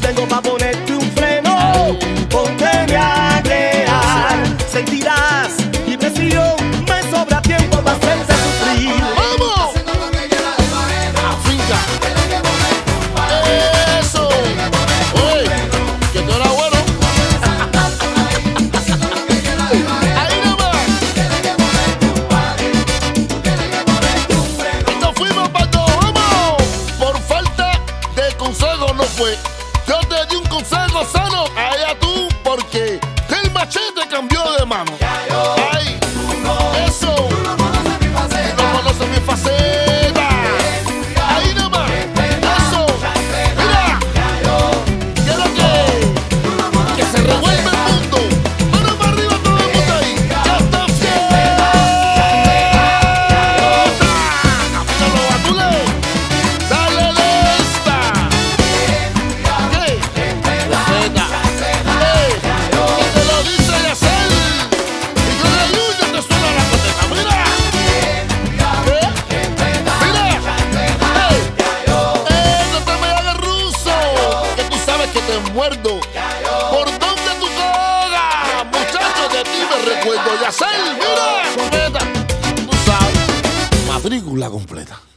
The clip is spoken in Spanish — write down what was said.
vengo pa' ponerte un freno. Pónteme a crear, sentirás mi presión, me sobra tiempo para hacerte sufrir. ¡Vamos! Finca. Eso. Oye, que tú eras bueno. Ahí nomás. Y nos fuimos para todo. ¡Vamos! Por falta de consejo no fue. Yo te di un consejo sano. Allá tú, porque el machete cambió de mano. Ay, eso. No conoces mi faceta. Ahí nomás. Eso. Mira. Quiero que se revuelva el mundo. Mano para arriba todo el mundo ahí. Ya está fiesta. Míralo, Batule. Dale de esta. ¿Qué? Faceta. Y te lo dice Yacel. Y con la lluvia te suena la coseta. Mira. No te me hagas ruso, que tú sabes que te muerdo. Por donde tú cogas, muchacho, de ti me recuerdo. Yacel, mira, completa. Tú sabes, matrícula completa.